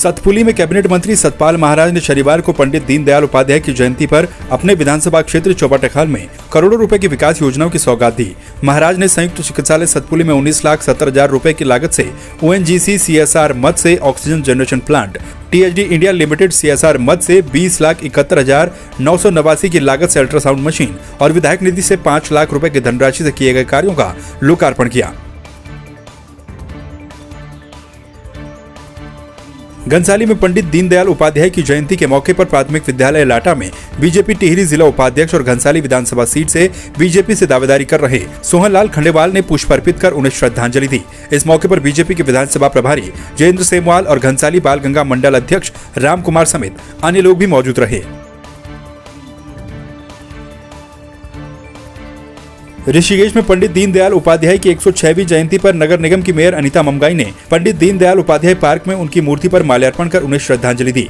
सतपुली में कैबिनेट मंत्री सतपाल महाराज ने शनिवार को पंडित दीनदयाल उपाध्याय की जयंती पर अपने विधानसभा क्षेत्र चौपाटेखाल में करोड़ों रुपए की विकास योजनाओं की सौगात दी। महाराज ने संयुक्त चिकित्सालय सतपुली में 19,70,000 रुपए की लागत से ONGC CSR मद से oxygen generation plant, THD India limited CSR मद से 20,71,989 की लागत से अल्ट्रासाउंड मशीन और विधायक निधि से 5 लाख रुपए की धनराशि से किए गए कार्यों का लोकार्पण किया। घनसाली में पंडित दीनदयाल उपाध्याय की जयंती के मौके पर प्राथमिक विद्यालय लाटा में बीजेपी टिहरी जिला उपाध्यक्ष और घनसाली विधानसभा सीट से बीजेपी से दावेदारी कर रहे सोहनलाल खंडेवाल ने पुष्प अर्पित कर उन्हें श्रद्धांजलि दी। इस मौके पर बीजेपी के विधानसभा प्रभारी जयेंद्र सेमवाल और घनसाली बाल गंगा मंडल अध्यक्ष राम कुमार समेत अन्य लोग भी मौजूद रहे। ऋषिकेश में पंडित दीनदयाल उपाध्याय की 106वीं जयंती पर नगर निगम की मेयर अनीता ममगाई ने पंडित दीनदयाल उपाध्याय पार्क में उनकी मूर्ति पर माल्यार्पण कर उन्हें श्रद्धांजलि दी।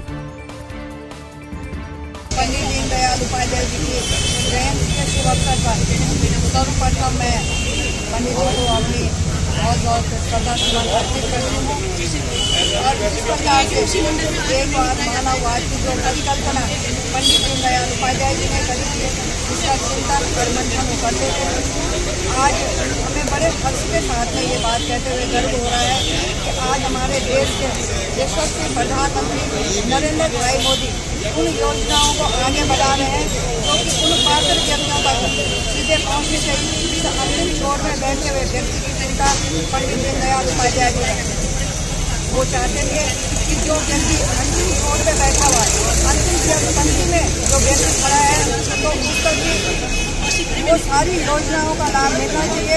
पंडित दीनदयाल उपाध्याय जी की जयंती के शुभ अवसर पर सर्वप्रथम मैं पंडित जी को अपनी बहुत श्रद्धासुमन अर्पित करती हूँ और इस प्रकार से एक बार मानववाद की जो परिकल्पना पंडित दीनदयाल उपाध्याय जी ने करी थी, इसका चिंतन और मंथन करते थे। आज हमें बड़े हर्ष के साथ में ये बात कहते हुए गर्व हो रहा है कि आज हमारे देश के यशस्वी प्रधानमंत्री नरेंद्र भाई मोदी उन योजनाओं को आगे बढ़ा रहे हैं जो कि उन पात्र व्यक्तियों तक सीधे पहुँचनी चाहिए। इस अंतिम छोर में बैठे हुए व्यक्ति की चिंता पंडित दीनदयाल उपाध्याय जी ने वो चाहते थे कि जो व्यक्ति अंतिम छोर पे बैठा हुआ है, अंतिम पंक्ति में जो व्यक्ति खड़ा है, तो उसको भी वो सारी योजनाओं का लाभ मिलना चाहिए।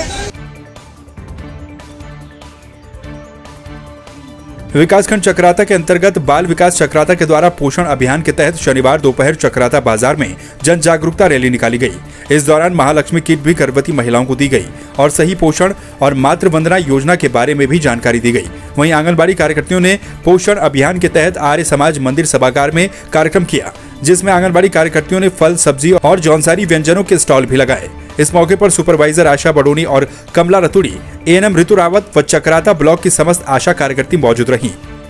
विकासखंड चक्राता के अंतर्गत बाल विकास चक्राता के द्वारा पोषण अभियान के तहत शनिवार दोपहर चक्राता बाजार में जन जागरूकता रैली निकाली गई। इस दौरान महालक्ष्मी किट भी गर्भवती महिलाओं को दी गई और सही पोषण और मातृ वंदना योजना के बारे में भी जानकारी दी गई। वहीं आंगनबाड़ी कार्यकर्तियों ने पोषण अभियान के तहत आर्य समाज मंदिर सभागार में कार्यक्रम किया, जिसमें आंगनबाड़ी कार्यकर्तियों ने फल, सब्जी और जौनसारी व्यंजनों के स्टॉल भी लगाए। इस मौके पर सुपरवाइजर आशा बडोनी और कमला रतुड़ी, ANM ऋतु रावत व चक्राता ब्लॉक की समस्त आशा कार्यकर्ती मौजूद रहीं।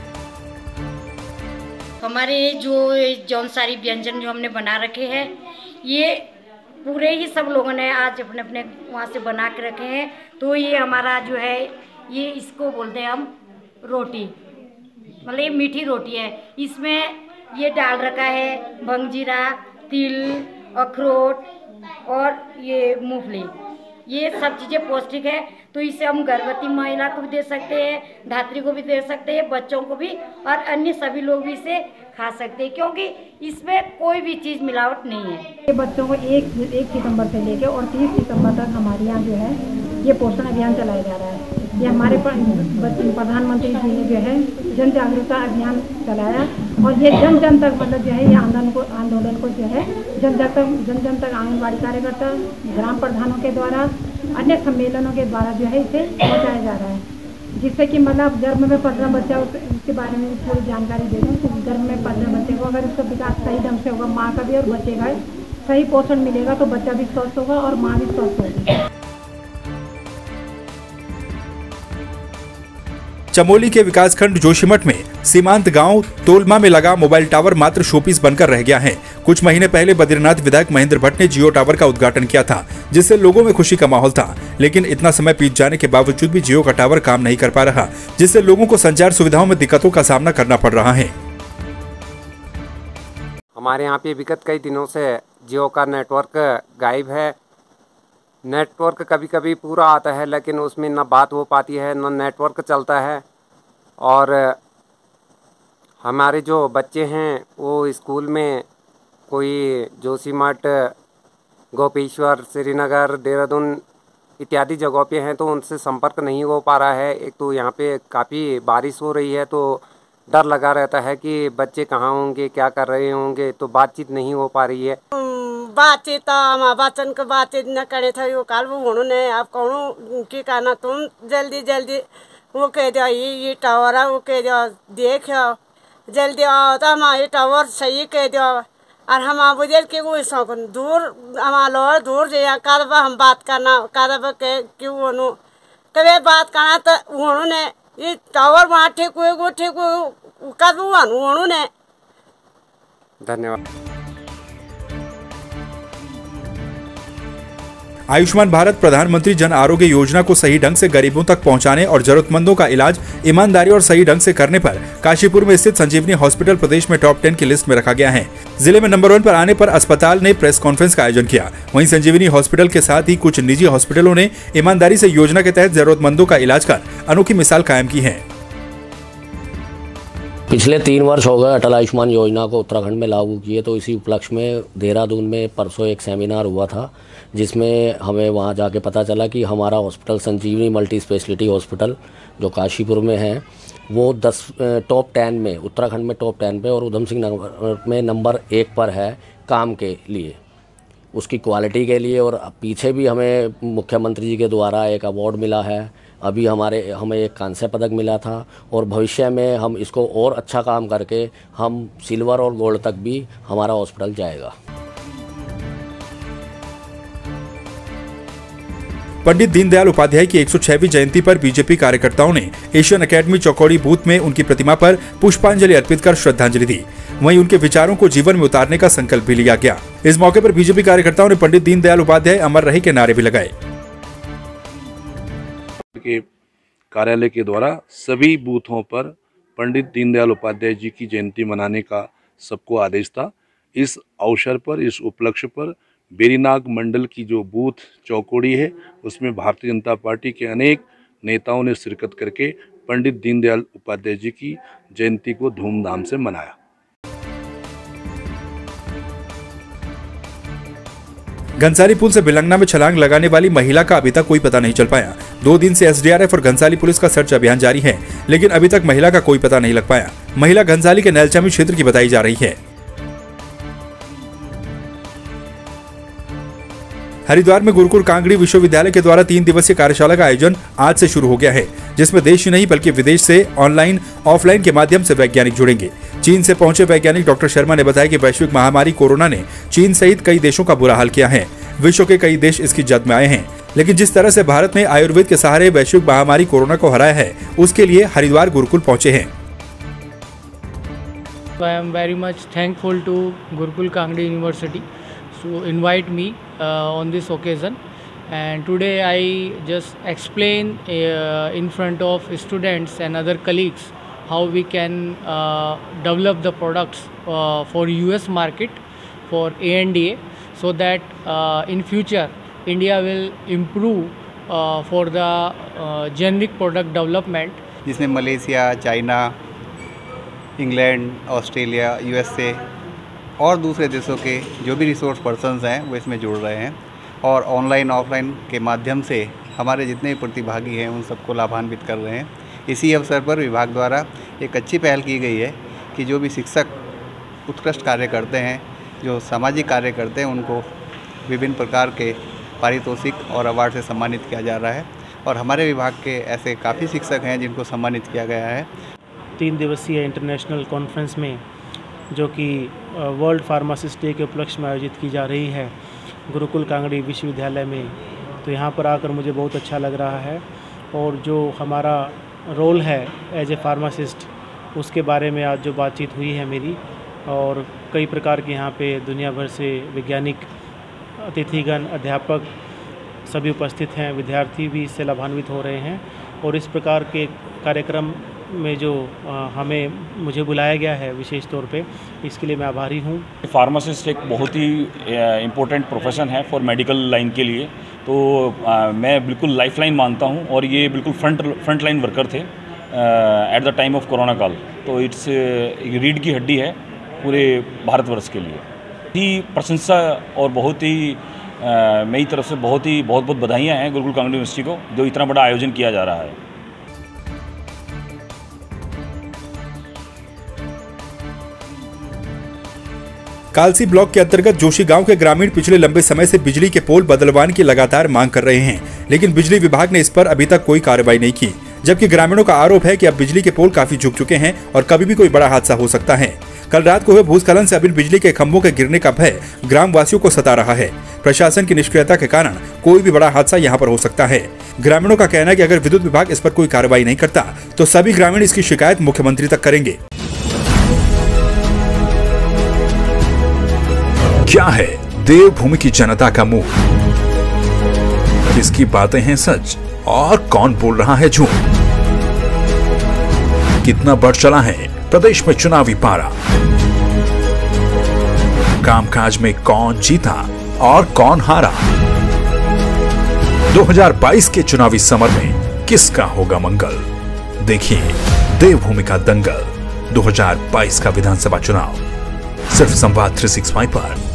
हमारे जो जौनसारी व्यंजन जो हमने बना रखे हैं, ये पूरे ही सब लोगों ने आज अपने अपने वहाँ से बना के रखे हैं। तो ये हमारा जो है, ये इसको बोलते हैं हम रोटी, मतलब ये मीठी रोटी है। इसमें ये डाल रखा है भंगजीरा, तिल, अखरोट और ये मूंगफली, ये सब चीज़ें पौष्टिक है। तो इसे हम गर्भवती महिला को भी दे सकते हैं, धात्री को भी दे सकते हैं, बच्चों को भी, और अन्य सभी लोग भी इसे खा सकते हैं, क्योंकि इसमें कोई भी चीज़ मिलावट नहीं है। ये बच्चों को 1 सितंबर से लेकर और 30 सितंबर तक हमारे यहाँ जो है ये पोषण अभियान चलाया जा रहा है। ये हमारे प्रधानमंत्री जी ने जो है जन जागरूकता अभियान चलाया और ये जन जन तक, मतलब जो है ये आंदोलन को जो है जन जन तक आंगनबाड़ी कार्यकर्ता, ग्राम प्रधानों के द्वारा, अन्य सम्मेलनों के द्वारा जो है इसे पहुँचाया जा रहा है, जिससे कि मतलब गर्भ में पल रहा बच्चा, उसके बारे में थोड़ी जानकारी दे दें। तो गर्भ में पल रहे बच्चे को अगर उसका विकास सही ढंग से होगा, माँ का भी और बच्चे का सही पोषण मिलेगा, तो बच्चा भी स्वस्थ होगा और माँ भी स्वस्थ होगी। चमोली के विकासखंड जोशीमठ में सीमांत गांव तोलमा में लगा मोबाइल टावर मात्र शोपीस बनकर रह गया है। कुछ महीने पहले बद्रीनाथ विधायक महेंद्र भट्ट ने जियो टावर का उद्घाटन किया था, जिससे लोगों में खुशी का माहौल था, लेकिन इतना समय बीत जाने के बावजूद भी जियो का टावर काम नहीं कर पा रहा, जिससे लोगों को संचार सुविधाओं में दिक्कतों का सामना करना पड़ रहा है। हमारे यहाँ पे विगत कई दिनों से जियो का नेटवर्क गायब है। नेटवर्क कभी कभी पूरा आता है, लेकिन उसमें न बात हो पाती है, न नेटवर्क चलता है। और हमारे जो बच्चे हैं वो स्कूल में कोई जोशीमठ, गोपेश्वर, श्रीनगर, देहरादून इत्यादि जगहों पे हैं, तो उनसे संपर्क नहीं हो पा रहा है। एक तो यहाँ पे काफ़ी बारिश हो रही है, तो डर लगा रहता है कि बच्चे कहाँ होंगे, क्या कर रहे होंगे, तो बातचीत नहीं हो पा रही है। बातचीत हमारा बच्चन को बातचीत न करे थे, वो काल वो उन्होंने आप कौन की कहना, तुम जल्दी वो कह दो ये टावर है, वो कह दो देख जल्दी आओ, तो हम ये टावर सही कह दो। और हम बुझे कि वो दूर हमारा दूर जाए कब हम बात करना, कब के वो कभी बात करना, तो उन्होंने ये टावर वहाँ ठीक हुए कब उन्होंने। धन्यवाद। आयुष्मान भारत प्रधानमंत्री जन आरोग्य योजना को सही ढंग से गरीबों तक पहुंचाने और जरूरतमंदों का इलाज ईमानदारी और सही ढंग से करने पर काशीपुर में स्थित संजीवनी हॉस्पिटल प्रदेश में टॉप 10 की लिस्ट में रखा गया है। जिले में नंबर 1 पर आने पर अस्पताल ने प्रेस कॉन्फ्रेंस का आयोजन किया। वहीं संजीवनी हॉस्पिटल के साथ ही कुछ निजी हॉस्पिटलों ने ईमानदारी से योजना के तहत जरूरतमंदों का इलाज कर अनोखी मिसाल कायम की है। पिछले 3 वर्ष हो गए अटल आयुष्मान योजना को उत्तराखंड में लागू किए, तो इसी उपलक्ष्य में देहरादून में परसों एक सेमिनार हुआ था, जिसमें हमें वहां जाके पता चला कि हमारा hospital Sanjeevani multi speciality hospital जो काशीपुर में है वो टॉप 10 में, उत्तराखंड में टॉप 10 पे और उधम सिंह नगर में नंबर 1 पर है काम के लिए, उसकी क्वालिटी के लिए। और पीछे भी हमें मुख्यमंत्री जी के द्वारा एक अवार्ड मिला है, अभी हमें एक कांस्य पदक मिला था और भविष्य में हम इसको और अच्छा काम करके हम सिल्वर और गोल्ड तक भी हमारा हॉस्पिटल जाएगा। पंडित दीनदयाल उपाध्याय की 106वीं जयंती पर बीजेपी कार्यकर्ताओं ने एशियन एकेडमी चौकौड़ी बूथ में उनकी प्रतिमा पर पुष्पांजलि अर्पित कर श्रद्धांजलि दी। वहीं उनके विचारों को जीवन में उतारने का संकल्प भी लिया गया। इस मौके पर बीजेपी कार्यकर्ताओं ने पंडित दीनदयाल उपाध्याय अमर रहे के नारे भी लगाए। के कार्यालय के द्वारा सभी बूथों पर पंडित दीनदयाल उपाध्याय जी की जयंती मनाने का सबको आदेश था। इस अवसर पर, इस उपलक्ष्य पर बेरीनाग मंडल की जो बूथ चौकौड़ी है उसमें भारतीय जनता पार्टी के अनेक नेताओं ने शिरकत करके पंडित दीनदयाल उपाध्याय जी की जयंती को धूमधाम से मनाया। घनसाली पुल से भिलंगना में छलांग लगाने वाली महिला का अभी तक कोई पता नहीं चल पाया। 2 दिन से एसडीआरएफ और घनसाली पुलिस का सर्च अभियान जारी है, लेकिन अभी तक महिला का कोई पता नहीं लग पाया। महिला घनसाली के नैलचामी क्षेत्र की बताई जा रही है। हरिद्वार में गुरुकुल कांगड़ी विश्वविद्यालय के द्वारा 3 दिवसीय कार्यशाला का आयोजन आज से शुरू हो गया है, जिसमें देश ही नहीं बल्कि विदेश से ऑनलाइन ऑफलाइन के माध्यम से वैज्ञानिक जुड़ेंगे। चीन से पहुंचे वैज्ञानिक डॉक्टर शर्मा ने बताया कि वैश्विक महामारी कोरोना ने चीन सहित कई देशों का बुरा हाल किया है। विश्व के कई देश इसकी जद में आए हैं, लेकिन जिस तरह से भारत ने आयुर्वेद के सहारे वैश्विक महामारी कोरोना को हराया है, उसके लिए हरिद्वार गुरुकुल पहुंचे हैं। I am very much thankful to Gurukul Kangdi University to invite me on this occasion, and today I just explain in front of students and other colleagues how we can develop the products for US market for ANDA, so that in future India will improve for the generic product development, जिसमें Malaysia, China, England, Australia, USA और दूसरे देशों के जो भी resource persons हैं वो इसमें जुड़ रहे हैं, और ऑनलाइन ऑफलाइन के माध्यम से हमारे जितने भी प्रतिभागी हैं उन सबको लाभान्वित कर रहे हैं। इसी अवसर पर विभाग द्वारा एक अच्छी पहल की गई है कि जो भी शिक्षक उत्कृष्ट कार्य करते हैं, जो सामाजिक कार्य करते हैं, उनको विभिन्न प्रकार के पारितोषिक और अवार्ड से सम्मानित किया जा रहा है, और हमारे विभाग के ऐसे काफ़ी शिक्षक हैं जिनको सम्मानित किया गया है। 3 दिवसीय इंटरनेशनल कॉन्फ्रेंस में, जो कि वर्ल्ड फार्मासिस्ट डे के उपलक्ष्य में आयोजित की जा रही है गुरुकुल कांगड़ी विश्वविद्यालय में, तो यहाँ पर आकर मुझे बहुत अच्छा लग रहा है। और जो हमारा रोल है एज ए फार्मासिस्ट, उसके बारे में आज जो बातचीत हुई है मेरी, और कई प्रकार के यहाँ पे दुनिया भर से वैज्ञानिक, अतिथिगण, अध्यापक सभी उपस्थित हैं, विद्यार्थी भी इससे लाभान्वित हो रहे हैं। और इस प्रकार के कार्यक्रम में जो मुझे बुलाया गया है विशेष तौर पे, इसके लिए मैं आभारी हूँ। फार्मासिस्ट एक बहुत ही इम्पोर्टेंट प्रोफेशन है फॉर मेडिकल लाइन के लिए, तो मैं बिल्कुल लाइफ लाइन मानता हूँ, और ये बिल्कुल फ्रंट लाइन वर्कर थे at the time of corona काल। तो इट्स रीढ़ की हड्डी है पूरे भारतवर्ष के लिए। ही प्रशंसा और बहुत ही मेरी तरफ से बहुत बधाइयाँ हैं गुरुकुल कांगड़ी यूनिवर्सिटी को, जो इतना बड़ा आयोजन किया जा रहा है। कालसी ब्लॉक के अंतर्गत जोशी गांव के ग्रामीण पिछले लंबे समय से बिजली के पोल बदलवाने की लगातार मांग कर रहे हैं, लेकिन बिजली विभाग ने इस पर अभी तक कोई कार्रवाई नहीं की। जबकि ग्रामीणों का आरोप है कि अब बिजली के पोल काफी झुक चुके हैं और कभी भी कोई बड़ा हादसा हो सकता है। कल रात को हुए भूस्खलन से अब इन बिजली के खंभों के गिरने का भय ग्रामवासियों को सता रहा है। प्रशासन की निष्क्रियता के कारण कोई भी बड़ा हादसा यहाँ पर हो सकता है। ग्रामीणों का कहना है कि अगर विद्युत विभाग इस पर कोई कार्रवाई नहीं करता तो सभी ग्रामीण इसकी शिकायत मुख्यमंत्री तक करेंगे। क्या है देवभूमि की जनता का मूड? किसकी बातें हैं सच और कौन बोल रहा है झूठ? कितना बढ़ चला है प्रदेश में चुनावी पारा? कामकाज में कौन जीता और कौन हारा? 2022 के चुनावी समर में किसका होगा मंगल? देखिए देवभूमि का दंगल 2022 का विधानसभा चुनाव सिर्फ संवाद 365 पर।